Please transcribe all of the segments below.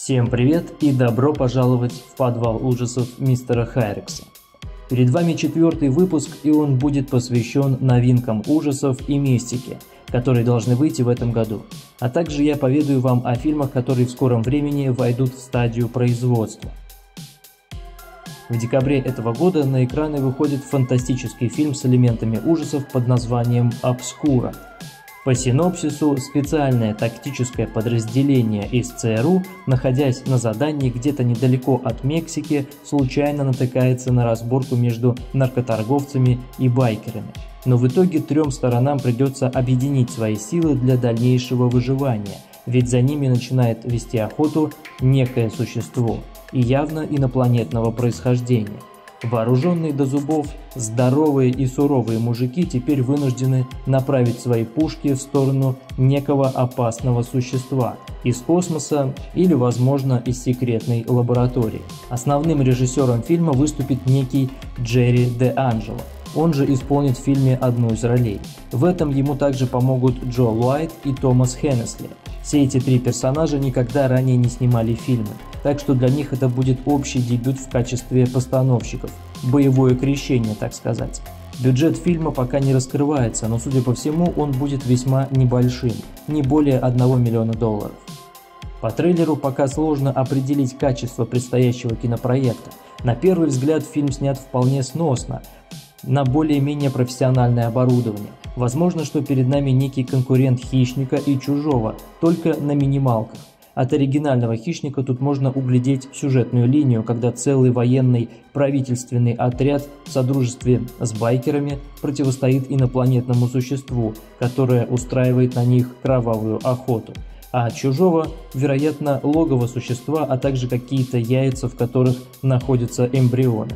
Всем привет и добро пожаловать в подвал ужасов мистера Хайрекса. Перед вами 4-й выпуск, и он будет посвящен новинкам ужасов и мистики, которые должны выйти в этом году. А также я поведаю вам о фильмах, которые в скором времени войдут в стадию производства. В декабре этого года на экраны выходит фантастический фильм с элементами ужасов под названием «Обскура». По синопсису, специальное тактическое подразделение из ЦРУ, находясь на задании где-то недалеко от Мексики, случайно натыкается на разборку между наркоторговцами и байкерами. Но в итоге трем сторонам придется объединить свои силы для дальнейшего выживания, ведь за ними начинает вести охоту некое существо, и явно инопланетного происхождения. Вооруженные до зубов, здоровые и суровые мужики теперь вынуждены направить свои пушки в сторону некого опасного существа из космоса или, возможно, из секретной лаборатории. Основным режиссером фильма выступит некий Джерри Де Анджело. Он же исполнит в фильме одну из ролей. В этом ему также помогут Джоэл Уайт и Томас Хеннесли. Все эти три персонажа никогда ранее не снимали фильмы, так что для них это будет общий дебют в качестве постановщиков, боевое крещение, так сказать. Бюджет фильма пока не раскрывается, но, судя по всему, он будет весьма небольшим, не более $1 миллиона. По трейлеру пока сложно определить качество предстоящего кинопроекта. На первый взгляд фильм снят вполне сносно, на более-менее профессиональное оборудование. Возможно, что перед нами некий конкурент «Хищника» и «Чужого», только на минималках. От оригинального «Хищника» тут можно углядеть сюжетную линию, когда целый военный правительственный отряд в содружестве с байкерами противостоит инопланетному существу, которое устраивает на них кровавую охоту. А от «Чужого», вероятно, логово существа, а также какие-то яйца, в которых находятся эмбрионы.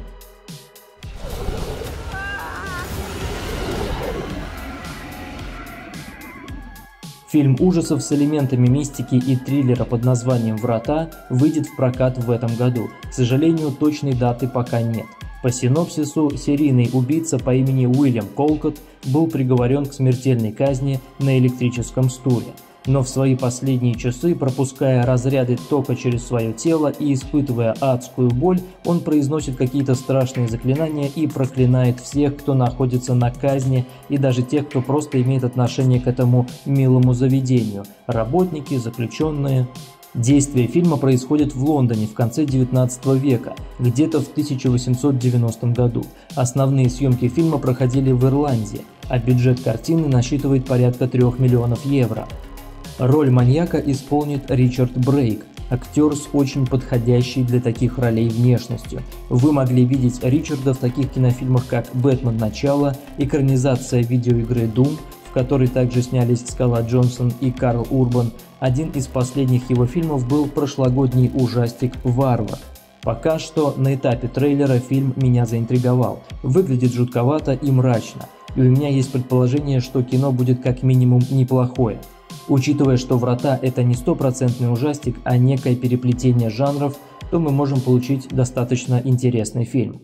Фильм ужасов с элементами мистики и триллера под названием «Врата» выйдет в прокат в этом году. К сожалению, точной даты пока нет. По синопсису, серийный убийца по имени Уильям Колкотт был приговорен к смертельной казни на электрическом стуле. Но в свои последние часы, пропуская разряды тока через свое тело и испытывая адскую боль, он произносит какие-то страшные заклинания и проклинает всех, кто находится на казни, и даже тех, кто просто имеет отношение к этому милому заведению – работники, заключенные. Действие фильма происходит в Лондоне в конце 19 века, где-то в 1890 году. Основные съемки фильма проходили в Ирландии, а бюджет картины насчитывает порядка 3 миллионов евро. Роль маньяка исполнит Ричард Брейк, актер с очень подходящей для таких ролей внешностью. Вы могли видеть Ричарда в таких кинофильмах, как «Бэтмен. Начало», экранизация видеоигры Doom, в которой также снялись Скала Джонсон и Карл Урбан. Один из последних его фильмов был прошлогодний ужастик «Варвар». Пока что на этапе трейлера фильм меня заинтриговал. Выглядит жутковато и мрачно, и у меня есть предположение, что кино будет как минимум неплохое. Учитывая, что «Врата» — это не стопроцентный ужастик, а некое переплетение жанров, то мы можем получить достаточно интересный фильм.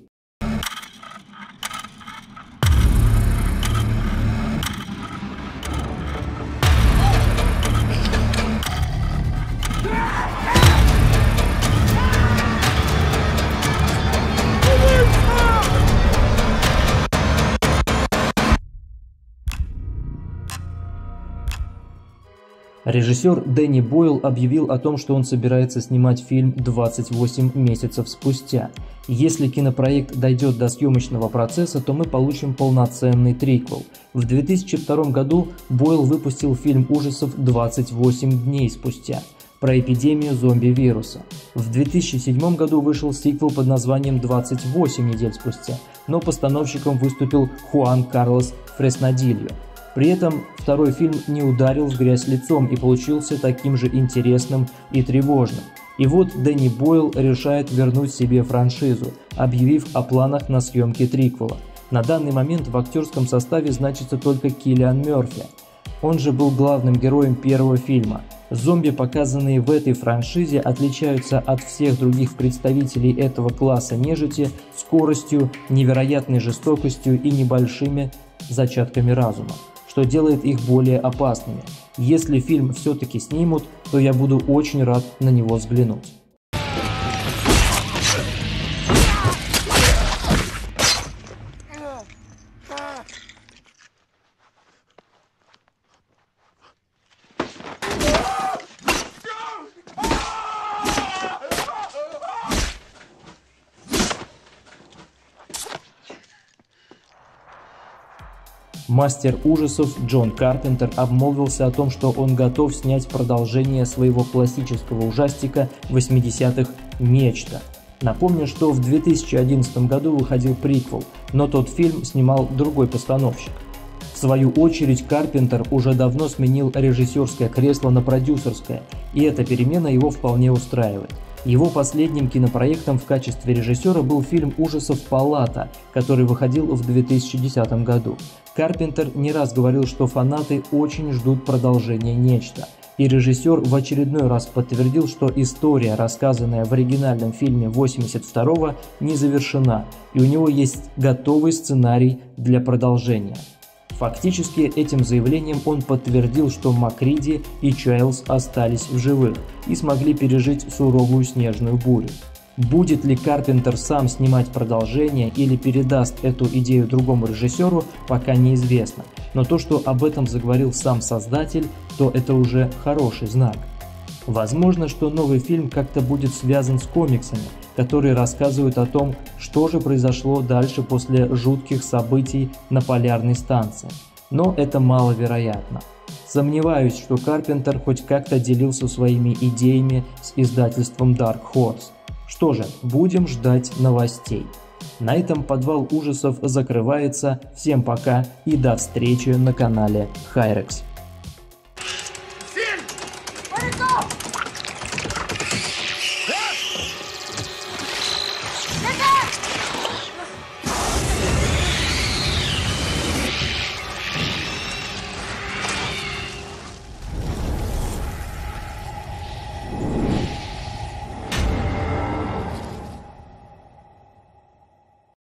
Режиссер Дэнни Бойл объявил о том, что он собирается снимать фильм 28 месяцев спустя. Если кинопроект дойдет до съемочного процесса, то мы получим полноценный триквел. В 2002 году Бойл выпустил фильм ужасов «28 дней спустя» про эпидемию зомби-вируса. В 2007 году вышел сиквел под названием «28 недель спустя», но постановщиком выступил Хуан Карлос Фреснадильо. При этом второй фильм не ударил в грязь лицом и получился таким же интересным и тревожным. И вот Дэнни Бойл решает вернуть себе франшизу, объявив о планах на съемки триквела. На данный момент в актерском составе значится только Киллиан Мерфи. Он же был главным героем первого фильма. Зомби, показанные в этой франшизе, отличаются от всех других представителей этого класса нежити скоростью, невероятной жестокостью и небольшими зачатками разума, что делает их более опасными. Если фильм все-таки снимут, то я буду очень рад на него взглянуть. Мастер ужасов Джон Карпентер обмолвился о том, что он готов снять продолжение своего классического ужастика 80-х «Нечто». Напомню, что в 2011 году выходил приквел, но тот фильм снимал другой постановщик. В свою очередь, Карпентер уже давно сменил режиссерское кресло на продюсерское, и эта перемена его вполне устраивает. Его последним кинопроектом в качестве режиссера был фильм ужасов «Палата», который выходил в 2010 году. Карпентер не раз говорил, что фанаты очень ждут продолжения «Нечто». И режиссер в очередной раз подтвердил, что история, рассказанная в оригинальном фильме 82-го, не завершена, и у него есть готовый сценарий для продолжения. Фактически этим заявлением он подтвердил, что Макриди и Чайлз остались в живых и смогли пережить суровую снежную бурю. Будет ли Карпентер сам снимать продолжение или передаст эту идею другому режиссеру, пока неизвестно. Но то, что об этом заговорил сам создатель, то это уже хороший знак. Возможно, что новый фильм как-то будет связан с комиксами, которые рассказывают о том, что же произошло дальше после жутких событий на полярной станции. Но это маловероятно. Сомневаюсь, что Карпентер хоть как-то делился своими идеями с издательством Dark Horse. Что же, будем ждать новостей. На этом подвал ужасов закрывается. Всем пока и до встречи на канале Hyrex.